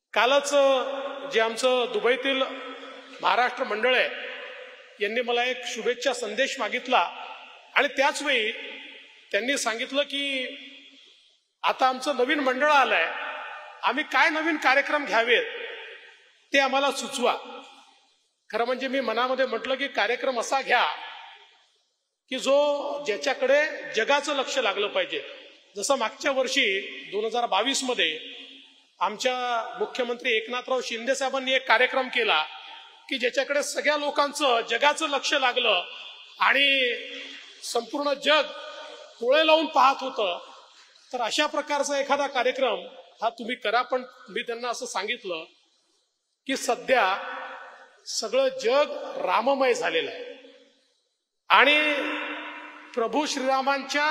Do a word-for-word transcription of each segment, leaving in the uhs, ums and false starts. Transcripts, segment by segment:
कालच जे आमचं दुबईतील महाराष्ट्र मंडळ आहे यांनी मला एक शुभेच्छा संदेश मागितला आणि त्याच वेळी त्यांनी सांगितलं की आता आमचं नवीन मंडळ आलंय, आम्ही काय नवीन कार्यक्रम घ्यावेत ते आम्हाला सुचवा। खरं म्हणजे मी मनामध्ये म्हटलं की कार्यक्रम असा घ्या की जो ज्याच्याकडे जगाचं लक्ष लागलं पाहिजे। जसं मागच्या वर्षी दोन हजार बावीस मध्ये आमच्या मुख्यमंत्री एकनाथराव शिंदे साहेबांनी एक कार्यक्रम केला की ज्याच्याकडे सगळ्या लोकांचं जगाचं लक्ष लागलं आणि संपूर्ण जग डोळे लावून पाहत होतं। तर अशा प्रकारचा एखादा कार्यक्रम हा तुम्ही करा। पण मी त्यांना असं सांगितलं की सध्या सगळं जग राममय झालेलं आहे आणि प्रभू श्रीरामांच्या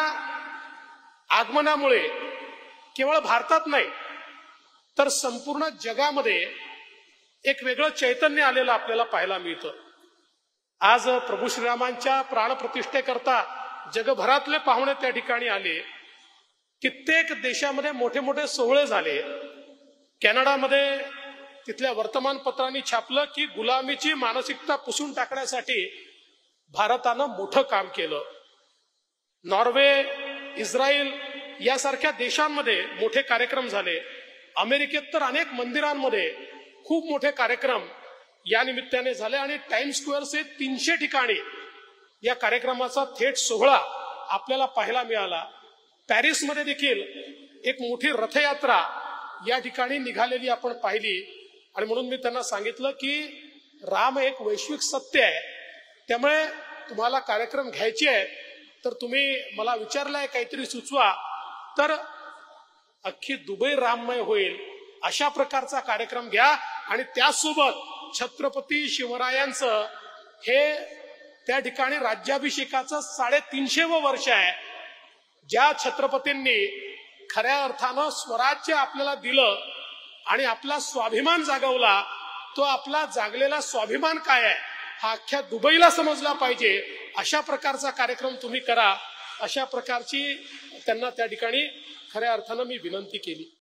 आगमनामुळे केवळ भारतात नाही तर संपूर्ण जगामध्ये एक वेगळं चैतन्य आलेलं आपल्याला पाहायला मिळतं। आज प्रभू श्रीरामांच्या प्राणप्रतिष्ठेकरता जगभरातले पाहुणे त्या ठिकाणी आले। कित्येक देशामध्ये मोठे मोठे सोहळे झाले। कॅनडामध्ये तिथल्या वर्तमानपत्रांनी छापलं की गुलामीची मानसिकता पुसून टाकण्यासाठी भारतानं मोठं काम केलं। नॉर्वे, इस्रायल यासारख्या देशांमध्ये मोठे कार्यक्रम झाले। अमेरिकेत तर अनेक मंदिरांमध्ये खूप मोठे कार्यक्रम या निमित्ताने झाले आणि टाइम्स स्क्वेअरचे तीनशे ठिकाणी या कार्यक्रमाचा थेट सोहळा आपल्याला पाहायला मिळाला। पॅरिसमध्ये देखील एक मोठी रथयात्रा या ठिकाणी निघालेली आपण पाहिली आणि म्हणून मी त्यांना सांगितलं की राम एक वैश्विक सत्य आहे, त्यामुळे तुम्हाला कार्यक्रम घ्यायचे आहेत तर तुम्ही मला विचारलाय काहीतरी सुचवा, तर अख्खी दुबई राममय होईल अशा प्रकारचा कार्यक्रम घ्या। आणि त्यासोबत छत्रपती शिवरायांचं हे त्या ठिकाणी राज्याभिषेकाचं साडेतीनशेवं वर्ष आहे। ज्या छत्रपतींनी खऱ्या अर्थानं स्वराज्य आपल्याला दिलं आणि आपला स्वाभिमान जागवला, तो आपला जागलेला स्वाभिमान काय आहे हा अख्ख्या दुबईला समजला पाहिजे। अशा प्रकारचा कार्यक्रम तुम्ही करा, अशा प्रकारची त्यांना त्या ठिकाणी खऱ्या अर्थानं मी विनंती केली।